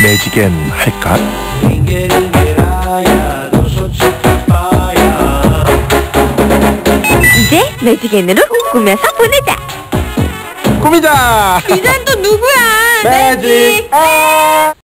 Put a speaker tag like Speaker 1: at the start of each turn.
Speaker 1: 매직엔 할까?
Speaker 2: 이제 매직엔으로 꾸며서 보내자.
Speaker 1: 꾸미자!
Speaker 2: 이 사람 또 누구야?
Speaker 1: 매직!